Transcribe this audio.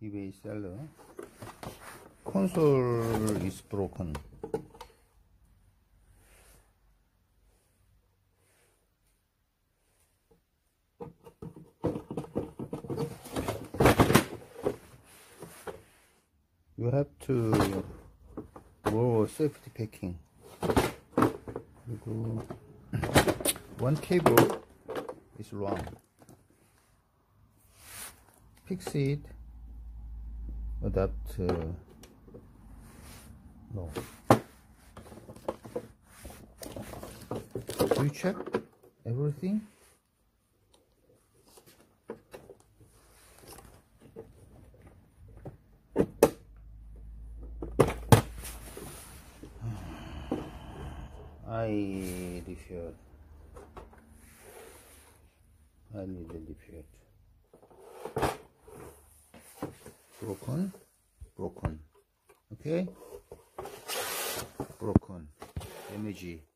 eBay seller. Console is broken. You have to more safety packing. 그리고 one cable is wrong. Fix it. Adapt. No. Do you check everything? I refuse. I need a refuse. Broken. Okay? Broken. Damage.